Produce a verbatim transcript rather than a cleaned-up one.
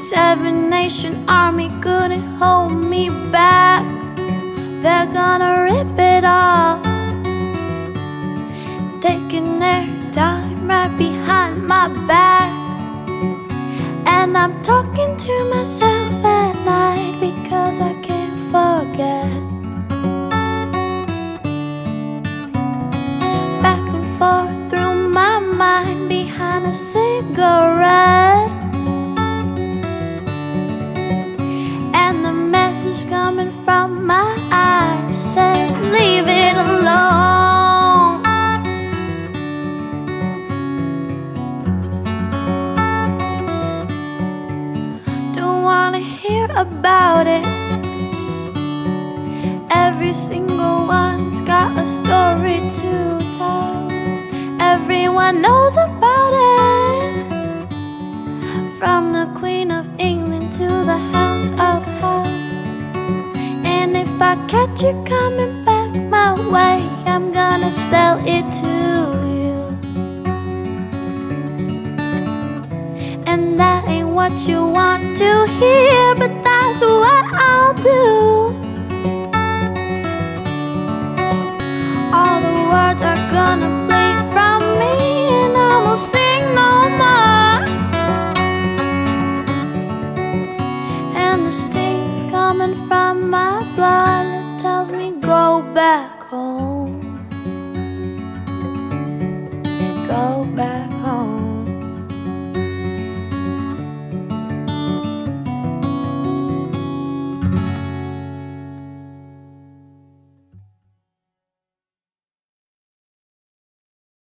Seven Nation Army couldn't hold me back. They're gonna rip it off, taking their time right behind my back. And I'm talking to myself at night because I can't forget. Back and forth through my mind behind a cigarette, and the message coming from my eyes says, leave it alone. Don't wanna hear about it. Every single one's got a story to tell. Everyone knows about it, from the Queen of England to the Hounds of Hell. And if I catch you coming back my way, I'm gonna sell it to you. And that ain't what you want to hear, but that's what I'll do. All the words are gonna